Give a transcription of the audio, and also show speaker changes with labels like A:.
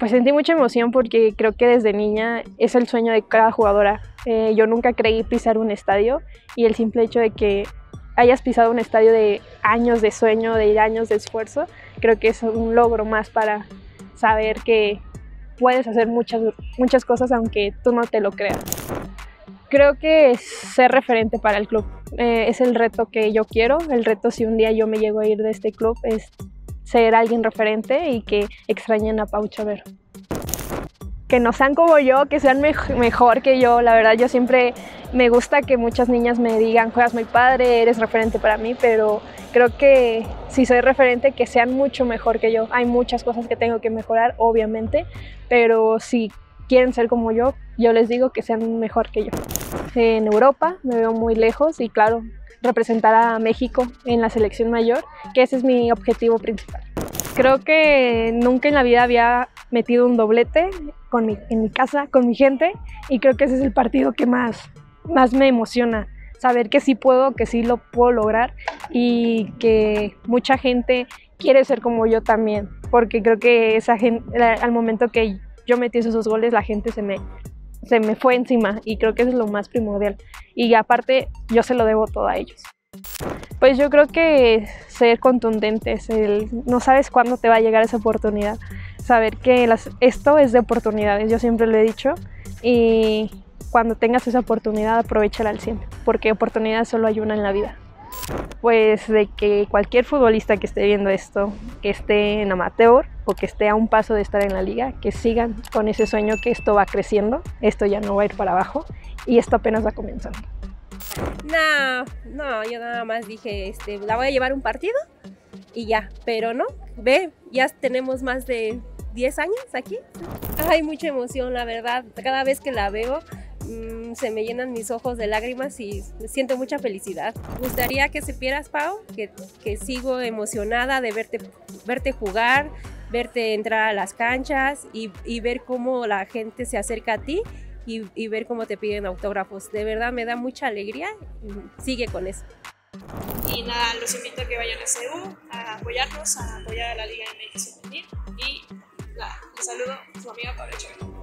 A: Pues sentí mucha emoción porque creo que desde niña es el sueño de cada jugadora. Yo nunca creí pisar un estadio y el simple hecho de que hayas pisado un estadio de años de sueño, de años de esfuerzo, creo que es un logro más para saber que puedes hacer muchas cosas aunque tú no te lo creas. Creo que ser referente para el club es el reto que yo quiero. El reto, si un día yo me llego a ir de este club, es ser alguien referente y que extrañen a Pau Chaver. Que no sean como yo, que sean mejor que yo. La verdad, yo siempre me gusta que muchas niñas me digan, juegas muy padre, eres referente para mí, pero creo que si soy referente, que sean mucho mejor que yo. Hay muchas cosas que tengo que mejorar, obviamente, pero si quieren ser como yo les digo que sean mejor que yo. En Europa me veo muy lejos y claro, representar a México en la selección mayor, que ese es mi objetivo principal. Creo que nunca en la vida había metido un doblete en mi casa, con mi gente, y creo que ese es el partido que más me emociona. Saber que sí puedo, que sí lo puedo lograr y que mucha gente quiere ser como yo también, porque creo que esa gente, al momento que yo metí esos goles, la gente se me fue encima y creo que eso es lo más primordial. Y aparte, yo se lo debo todo a ellos. Pues yo creo que ser contundentes, no sabes cuándo te va a llegar esa oportunidad. Saber que esto es de oportunidades, yo siempre lo he dicho, y cuando tengas esa oportunidad, aprovéchala al 100, porque oportunidad solo hay una en la vida. Pues de que cualquier futbolista que esté viendo esto, que esté en amateur o que esté a un paso de estar en la liga, que sigan con ese sueño, que esto va creciendo, esto ya no va a ir para abajo y esto apenas va comenzando.
B: No, yo nada más dije, la voy a llevar un partido y ya, pero no, ve, ya tenemos más de 10 años aquí. Hay mucha emoción, la verdad, cada vez que la veo se me llenan mis ojos de lágrimas y siento mucha felicidad. Me gustaría que supieras, Pau, que sigo emocionada de verte jugar, verte entrar a las canchas y ver cómo la gente se acerca a ti y ver cómo te piden autógrafos. De verdad me da mucha alegría y sigue con eso.
C: Y nada, los invito a que vayan a CU, a apoyarnos, a apoyar a la Liga MX Femenil y nada, les saludo su amiga Pablo Chaver.